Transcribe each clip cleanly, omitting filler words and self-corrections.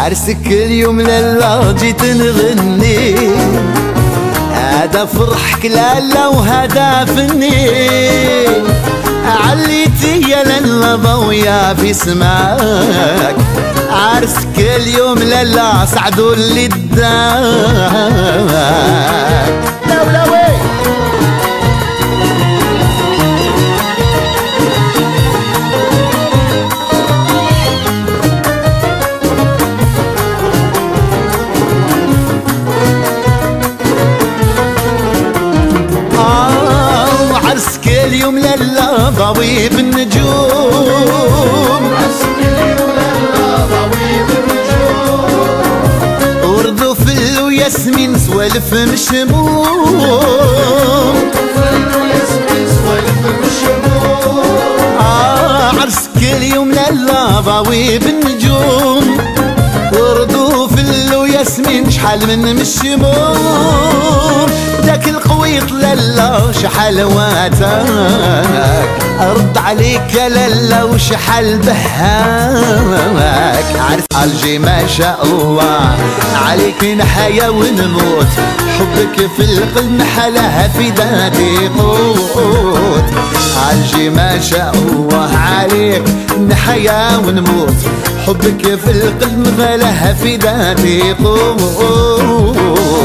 عرسك اليوم لالا جيت نغني، هذا فرحك لالا وهذا فني، عليتي يا لالا ضويا في سماك، عرسك اليوم لالا سعدوا اللي داك. لولاوي عرسك اليوم لالا ضوي بالنجوم، عرسك اليوم لالا ضوي بالنجوم، ورد وفل وياسمين سوالف مشموم، وفل وياسمين سوالف مشموم، عرسك اليوم لالا ضوي بالنجوم، ورد وفل وياسمين شحال من مشموم، داك القويط لالا شحال واتاك، ارد عليك يا لالا وشحال بهاك، عرس الجي ما شاء الله عليك نحيا ونموت، حبك في القلب محلاها في ذاتي قوت، الجي ما شاء الله عليك نحيا ونموت، حبك في القلب محلاها في ذاتي قوت.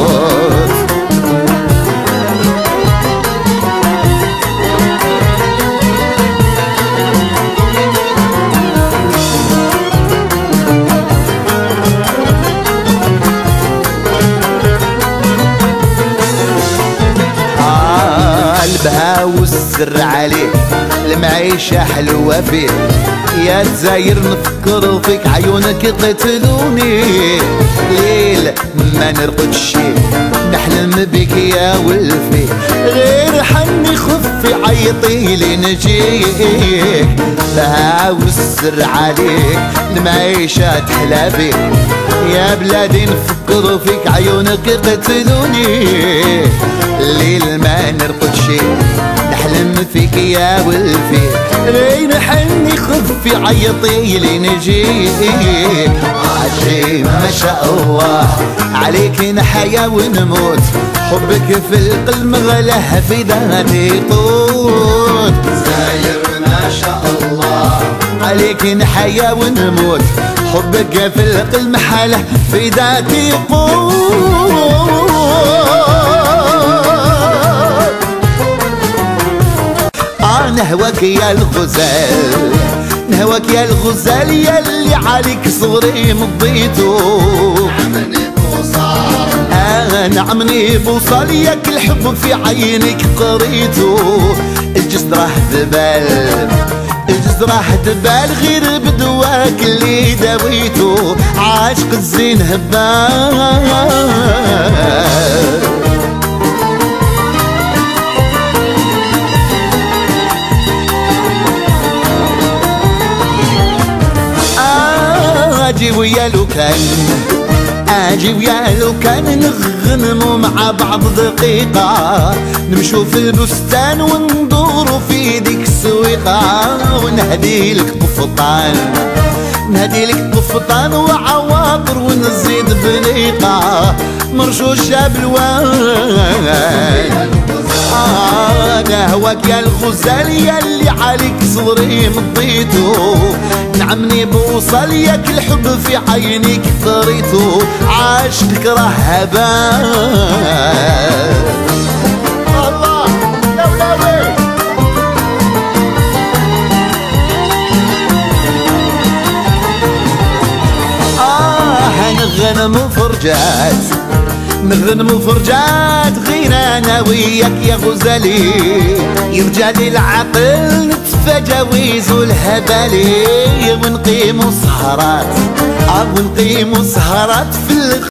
قلبها والسر عليك، المعيشة حلوة فيك، يا تزاير نفكر فيك، عيونك قتلوني، ليل ما نرقد شي نحلم بك يا ولفي، غير حني خفي عيطي لي نجيك، بها والسر عليك، المعيشة تحلى بيك، يا بلادي نفكر فيك، عيونك قتلوني، الليل ما نرقد شي نحلم فيك يا ولفي، غير حني خفي عيطي لي نجيك، عجيب ما شاء الله عليك نحيا ونموت، حبك في القلب مغلاه في ذاتي قوت، زاير ما شاء الله عليك نحيا ونموت، حبك في القلب محاله في ذاتي قوت. نهواك يا الغزال، نهواك يا الغزال ياللي عليك صغري مضيتو، نعمني بوصال نعمني بوصال ياك الحب في عينك قريتو، الجسد راح ذبال، الجسد راح ذبال غير بدواك اللي داويتو، عاشق الزين هبال. اجي ويا لوكان، اجي ويا لوكان نغنمو مع بعض دقيقة، نمشو في البستان وندورو في ديك السويقة، ونهدي لك قفطان، نهدي لك قفطان وعواطر ونزيد بنيقة، مرشوشة بالوان، نهواك يا الغزال ياللي عليك صغري مضيتو، نعمني بوصل ياك الحب في عينيك قريتو، عاشقك راه هبال. الله لولاوي نغنمو فرجات، نغنمو فرجات غير انا وياك يا غزالي، يرجع لي العقل نتفى جوايز والهبالي، ونقيمو سهرات ونقيمو سهرات في